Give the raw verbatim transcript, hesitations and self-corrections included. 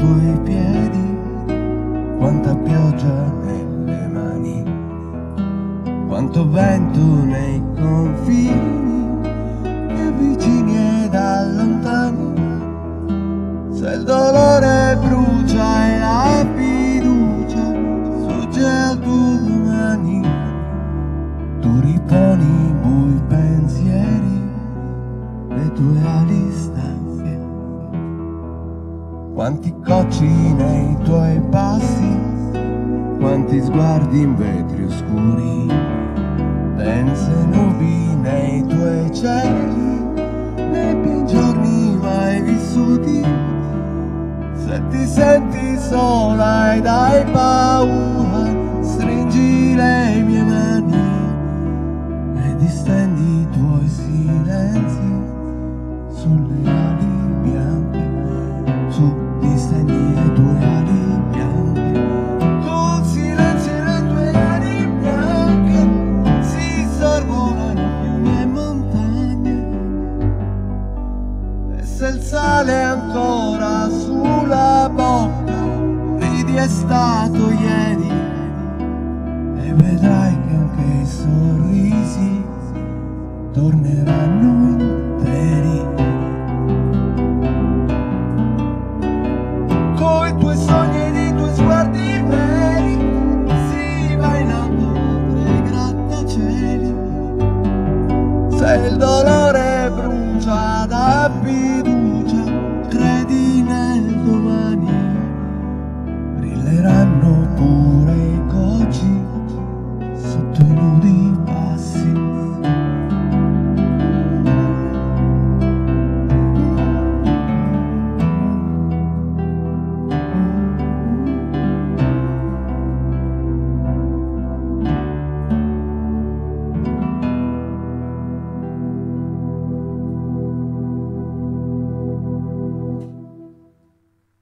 tuoi piedi, quanta pioggia nelle mani, quanto vento nei confini, che avvicini e da lontani. Se il dolore brucia e la fiducia sfugge al tuo domani, tu riponi i bui pensieri, le tue ali stanche. Quanti cocci nei tuoi passi, quanti sguardi in vetri oscuri, dense nubi nei tuoi cieli, nei più giorni mai vissuti. Se ti senti sola ed hai paura, stringi le mie mani e distendi i tuoi silenzi sulle ali bianche, su distendi le tue ali bianche. Col silenzio le tue ali bianche si sorvolano fiumi e montagne, e se il sale è ancora sulla bocca, ridi è stato ieri, e vedrai che anche i sorrisi torneranno interi. Coi tuoi sogni ed i tuoi sguardi veri si va in alto oltre i grattacieli. Se il dolore brucia da fiducia, credi nel domani, brilleranno pure i cocci sotto i nudi